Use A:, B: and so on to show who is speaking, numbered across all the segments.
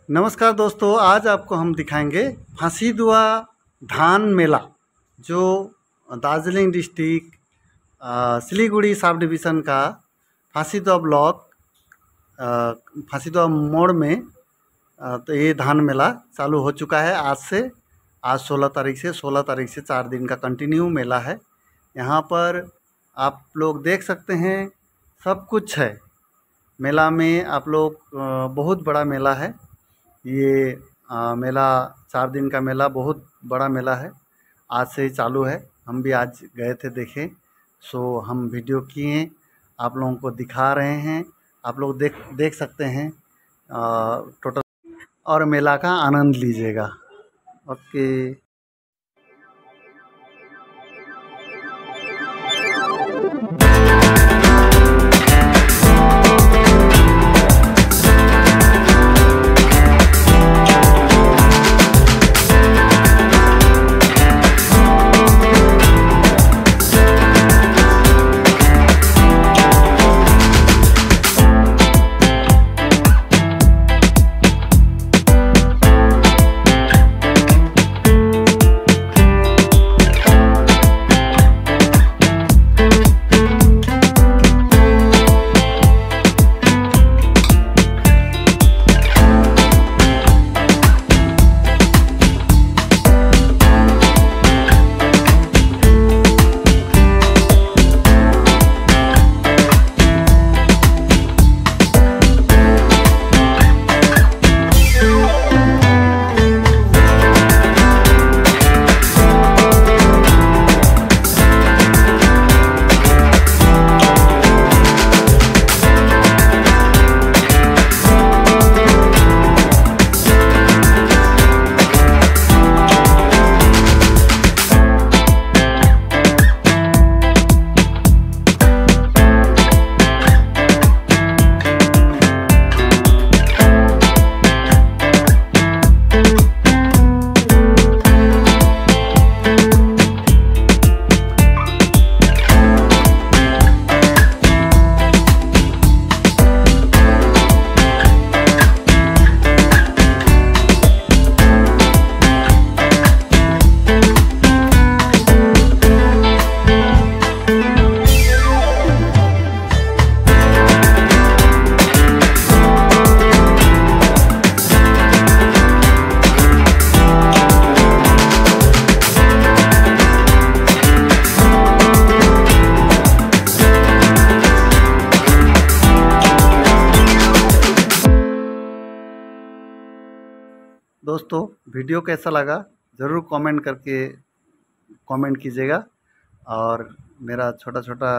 A: नमस्कार दोस्तों, आज आपको हम दिखाएंगे फांसीदुआ धान मेला, जो Darjeeling district Siliguri sub division का फांसीदुआ ब्लॉक फांसीदुआ मोड़ में तो ये धान मेला चालू हो चुका है। आज 16 तारीख से 4 दिन का कंटिन्यू मेला है। यहाँ पर आप लोग देख सकते हैं, सब कुछ है मेला में। आप लोग बहुत बड़ा मेला है ये। मेला 4 दिन का मेला, बहुत बड़ा मेला है। आज से ही चालू है। हम भी आज गए थे देखें, सो हम वीडियो किए, आप लोगों को दिखा रहे हैं। आप लोग देख सकते हैं टोटल, और मेला का आनंद लीजिएगा। ओके। दोस्तों, वीडियो कैसा लगा ज़रूर कमेंट कीजिएगा। और मेरा छोटा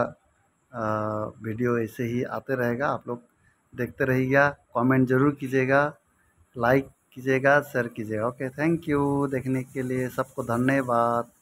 A: वीडियो ऐसे ही आते रहेगा, आप लोग देखते रहिएगा। कमेंट ज़रूर कीजिएगा, लाइक कीजिएगा, शेयर कीजिएगा। ओके, थैंक यू देखने के लिए, सबको धन्यवाद।